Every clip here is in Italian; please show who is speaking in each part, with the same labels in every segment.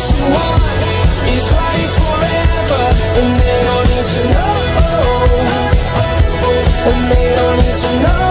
Speaker 1: what you want is right forever, and they don't need to know, and they don't need to know.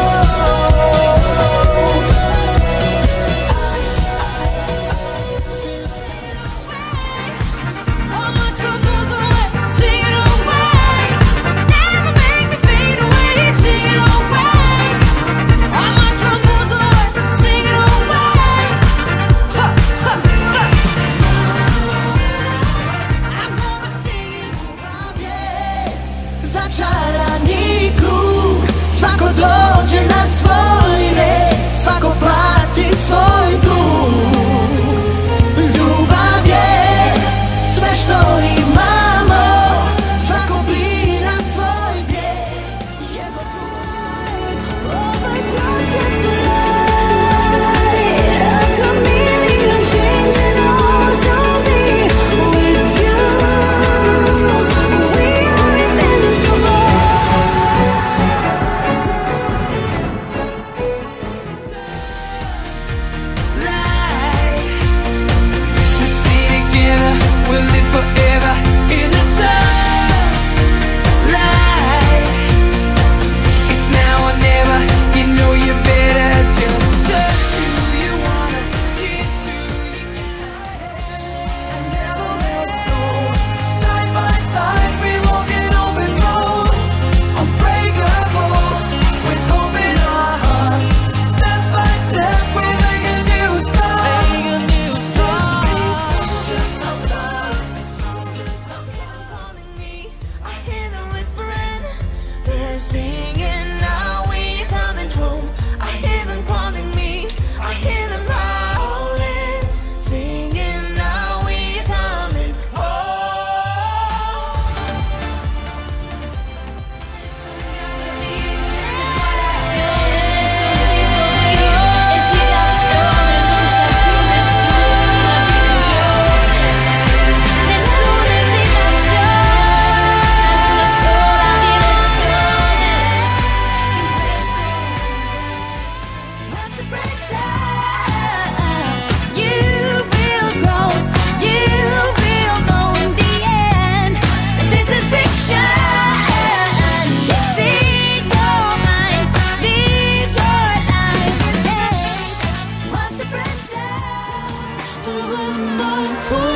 Speaker 2: Začaraný kruh, svako dođe na svoj red, svako plati svoj dug. Ljubav je sve što imamo, svako bira svoj grijeh.
Speaker 1: Forever in the sunlight. It's now or never. You know you better just touch who you wanna, kiss who you gotta. And never let go. Side by side we walk an open road, unbreakable, with hope in our hearts. Step by step we make a new start.
Speaker 2: Singing now, we're coming home. I hear them calling me, I hear them howling. Singing now, we're coming home. Esitazione, non c'è più nessuna divisione, nessuna esitazione, siamo una sola direzione.
Speaker 1: Oh,